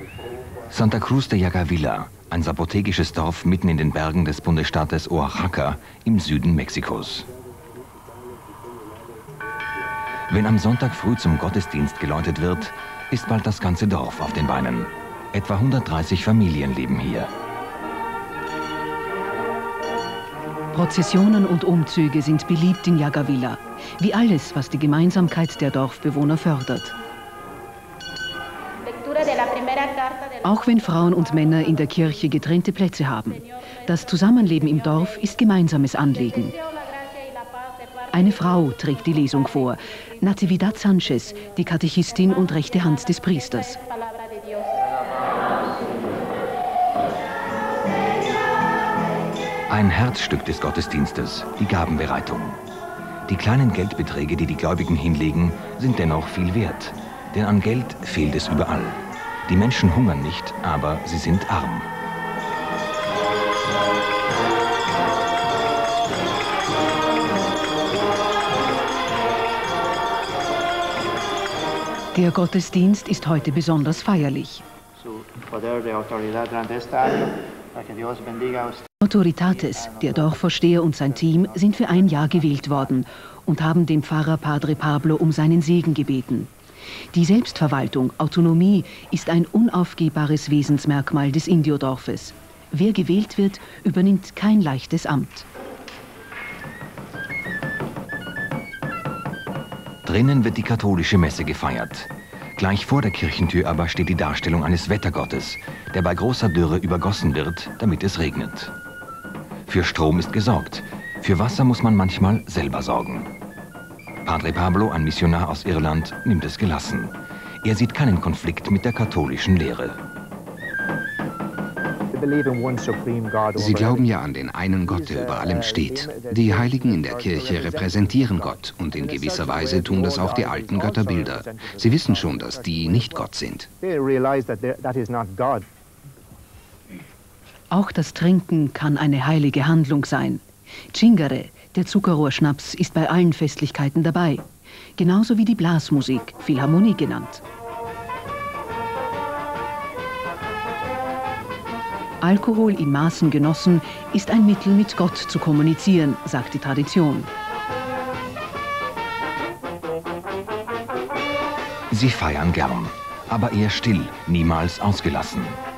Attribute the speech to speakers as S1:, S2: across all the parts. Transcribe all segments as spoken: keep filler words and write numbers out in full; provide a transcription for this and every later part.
S1: Santa Cruz de Yagavilla, ein sapotekisches Dorf mitten in den Bergen des Bundesstaates Oaxaca im Süden Mexikos. Wenn am Sonntag früh zum Gottesdienst geläutet wird, ist bald das ganze Dorf auf den Beinen. Etwa hundertdreißig Familien leben hier.
S2: Prozessionen und Umzüge sind beliebt in Yagavilla, wie alles, was die Gemeinsamkeit der Dorfbewohner fördert. Auch wenn Frauen und Männer in der Kirche getrennte Plätze haben. Das Zusammenleben im Dorf ist gemeinsames Anliegen. Eine Frau trägt die Lesung vor, Natividad Sanchez, die Katechistin und rechte Hand des Priesters.
S1: Ein Herzstück des Gottesdienstes, die Gabenbereitung. Die kleinen Geldbeträge, die die Gläubigen hinlegen, sind dennoch viel wert. Denn an Geld fehlt es überall. Die Menschen hungern nicht, aber sie sind arm.
S2: Der Gottesdienst ist heute besonders feierlich. Autoritates, der Dorfvorsteher und sein Team sind für ein Jahr gewählt worden und haben den Pfarrer Padre Pablo um seinen Segen gebeten. Die Selbstverwaltung, Autonomie, ist ein unaufgehbares Wesensmerkmal des Indiodorfes. Wer gewählt wird, übernimmt kein leichtes Amt.
S1: Drinnen wird die katholische Messe gefeiert. Gleich vor der Kirchentür aber steht die Darstellung eines Wettergottes, der bei großer Dürre übergossen wird, damit es regnet. Für Strom ist gesorgt, für Wasser muss man manchmal selber sorgen. Padre Pablo, ein Missionar aus Irland, nimmt es gelassen. Er sieht keinen Konflikt mit der katholischen Lehre.
S3: Sie glauben ja an den einen Gott, der über allem steht. Die Heiligen in der Kirche repräsentieren Gott und in gewisser Weise tun das auch die alten Götterbilder. Sie wissen schon, dass die nicht Gott sind.
S2: Auch das Trinken kann eine heilige Handlung sein. Chingare, der Zuckerrohrschnaps, ist bei allen Festlichkeiten dabei. Genauso wie die Blasmusik, Philharmonie genannt. Alkohol in Maßen genossen ist ein Mittel, mit Gott zu kommunizieren, sagt die Tradition.
S1: Sie feiern gern, aber eher still, niemals ausgelassen.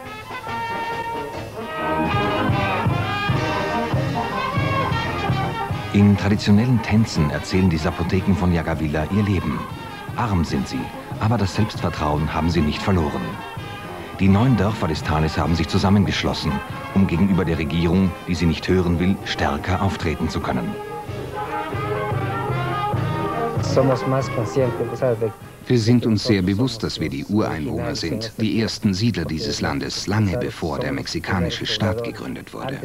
S1: In traditionellen Tänzen erzählen die Zapoteken von Yagavilla ihr Leben. Arm sind sie, aber das Selbstvertrauen haben sie nicht verloren. Die neun Dörfer des Tales haben sich zusammengeschlossen, um gegenüber der Regierung, die sie nicht hören will, stärker auftreten zu können.
S3: Wir sind uns sehr bewusst, dass wir die Ureinwohner sind, die ersten Siedler dieses Landes, lange bevor der mexikanische Staat gegründet wurde.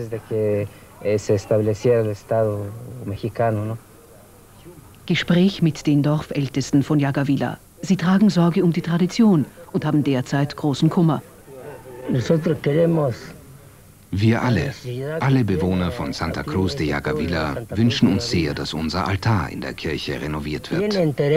S2: Gespräch mit den Dorfältesten von Yagavilla. Sie tragen Sorge um die Tradition und haben derzeit großen Kummer.
S3: Wir alle, alle Bewohner von Santa Cruz de Yagavilla, wünschen uns sehr, dass unser Altar in der Kirche renoviert wird.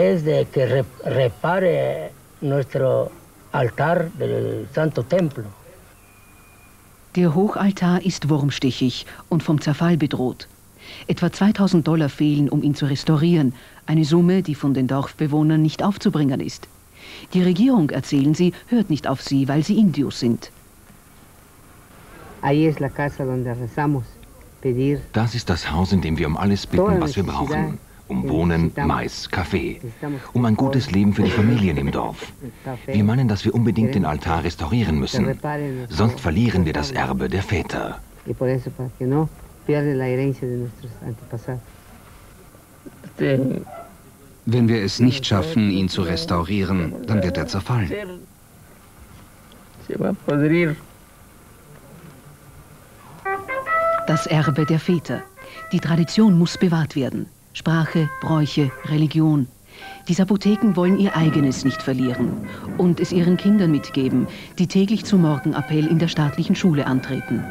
S2: Der Hochaltar ist wurmstichig und vom Zerfall bedroht. Etwa zweitausend Dollar fehlen, um ihn zu restaurieren, eine Summe, die von den Dorfbewohnern nicht aufzubringen ist. Die Regierung, erzählen sie, hört nicht auf sie, weil sie Indios sind.
S1: Das ist das Haus, in dem wir um alles bitten, was wir brauchen. Um Bohnen, Mais, Kaffee. Um ein gutes Leben für die Familien im Dorf. Wir meinen, dass wir unbedingt den Altar restaurieren müssen. Sonst verlieren wir das Erbe der Väter.
S3: Wenn wir es nicht schaffen, ihn zu restaurieren, dann wird er zerfallen.
S2: Das Erbe der Väter. Die Tradition muss bewahrt werden. Sprache, Bräuche, Religion. Die Zapoteken wollen ihr eigenes nicht verlieren und es ihren Kindern mitgeben, die täglich zum Morgenappell in der staatlichen Schule antreten.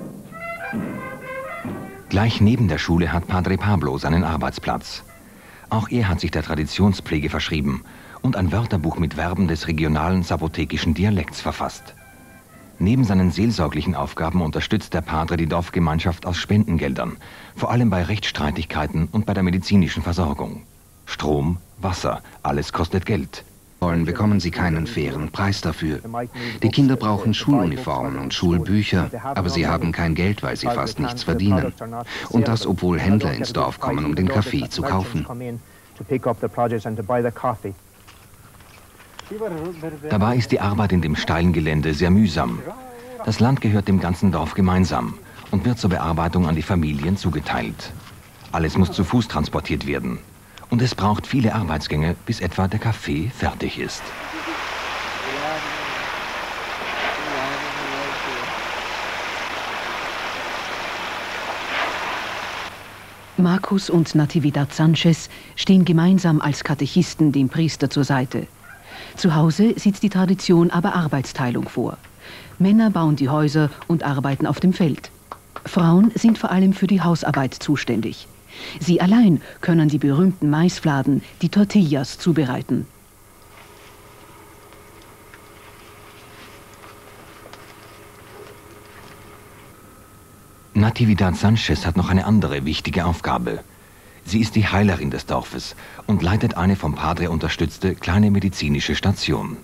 S1: Gleich neben der Schule hat Padre Pablo seinen Arbeitsplatz. Auch er hat sich der Traditionspflege verschrieben und ein Wörterbuch mit Verben des regionalen sapotekischen Dialekts verfasst. Neben seinen seelsorglichen Aufgaben unterstützt der Padre die Dorfgemeinschaft aus Spendengeldern, vor allem bei Rechtsstreitigkeiten und bei der medizinischen Versorgung. Strom, Wasser, alles kostet Geld.
S3: Wollen, bekommen sie keinen fairen Preis dafür. Die Kinder brauchen Schuluniformen und Schulbücher, aber sie haben kein Geld, weil sie fast nichts verdienen. Und das, obwohl Händler ins Dorf kommen, um den Kaffee zu kaufen.
S1: Dabei ist die Arbeit in dem steilen Gelände sehr mühsam. Das Land gehört dem ganzen Dorf gemeinsam und wird zur Bearbeitung an die Familien zugeteilt. Alles muss zu Fuß transportiert werden. Und es braucht viele Arbeitsgänge, bis etwa der Kaffee fertig ist.
S2: Marcus und Natividad Sanchez stehen gemeinsam als Katechisten dem Priester zur Seite. Zu Hause sieht die Tradition aber Arbeitsteilung vor. Männer bauen die Häuser und arbeiten auf dem Feld. Frauen sind vor allem für die Hausarbeit zuständig. Sie allein können die berühmten Maisfladen, die Tortillas, zubereiten.
S1: Natividad Sanchez hat noch eine andere wichtige Aufgabe. Sie ist die Heilerin des Dorfes und leitet eine vom Padre unterstützte kleine medizinische Station.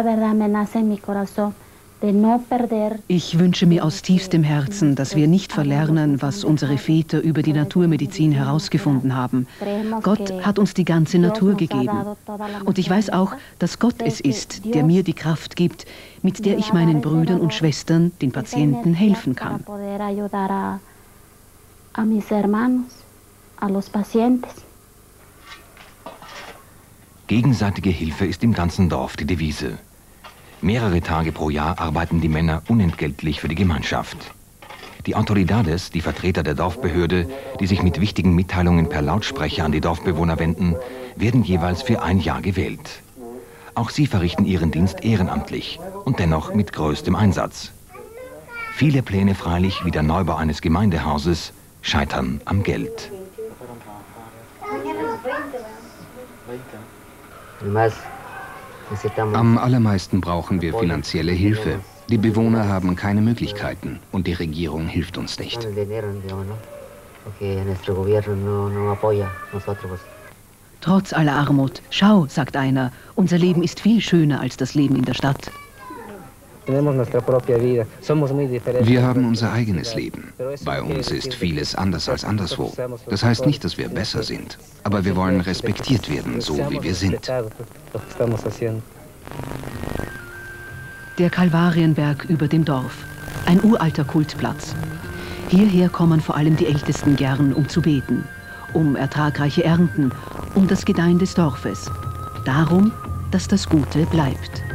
S2: Ich wünsche mir aus tiefstem Herzen, dass wir nicht verlernen, was unsere Väter über die Naturmedizin herausgefunden haben. Gott hat uns die ganze Natur gegeben. Und ich weiß auch, dass Gott es ist, der mir die Kraft gibt, mit der ich meinen Brüdern und Schwestern, den Patienten, helfen kann.
S1: Gegenseitige Hilfe ist im ganzen Dorf die Devise. Mehrere Tage pro Jahr arbeiten die Männer unentgeltlich für die Gemeinschaft. Die Autoridades, die Vertreter der Dorfbehörde, die sich mit wichtigen Mitteilungen per Lautsprecher an die Dorfbewohner wenden, werden jeweils für ein Jahr gewählt. Auch sie verrichten ihren Dienst ehrenamtlich und dennoch mit größtem Einsatz. Viele Pläne freilich, wie der Neubau eines Gemeindehauses, scheitern am Geld.
S3: Am allermeisten brauchen wir finanzielle Hilfe. Die Bewohner haben keine Möglichkeiten und die Regierung hilft uns nicht.
S2: Trotz aller Armut, schau, sagt einer, unser Leben ist viel schöner als das Leben in der Stadt.
S3: Wir haben unser eigenes Leben. Bei uns ist vieles anders als anderswo. Das heißt nicht, dass wir besser sind, aber wir wollen respektiert werden, so wie wir sind.
S2: Der Kalvarienberg über dem Dorf. Ein uralter Kultplatz. Hierher kommen vor allem die Ältesten gern, um zu beten. Um ertragreiche Ernten, um das Gedeihen des Dorfes. Darum, dass das Gute bleibt.